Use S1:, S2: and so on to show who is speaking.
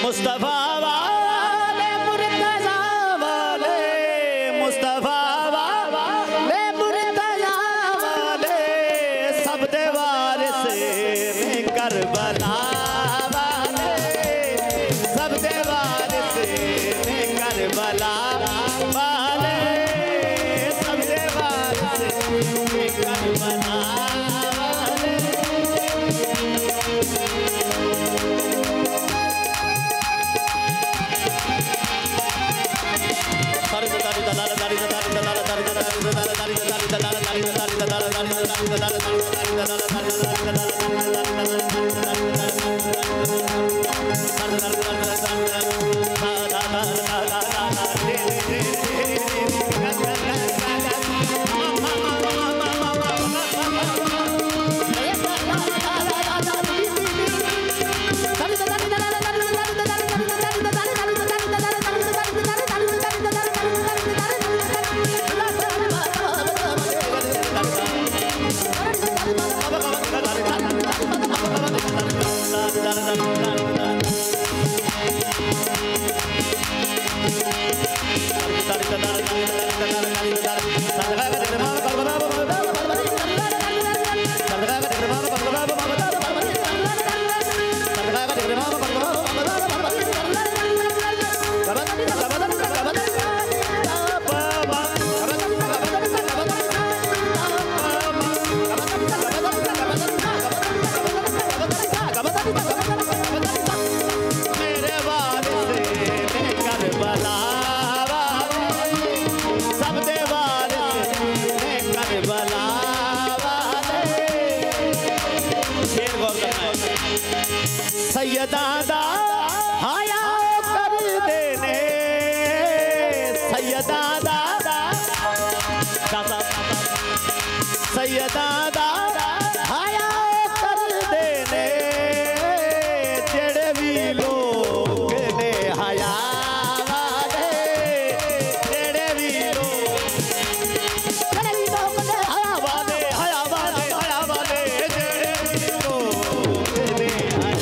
S1: मुस्तफा वाले मुर्तजा वाले, मुस्तफा वाले मुर्तजा वाले, सब दे वारिस ने करबला वाले, सब दे वारिस ने करबला वाले, सब दे वारिस ने करबला वाले। सैयदा हाया कर देने, सैयदा सैयदा हाया कर देने, जेड़े भी लोग ने हाया वाले, जेड़े भी लोग ने हाया वाले, हाया वाले, हाया वाले, जेड़े भी लोग ने हाया।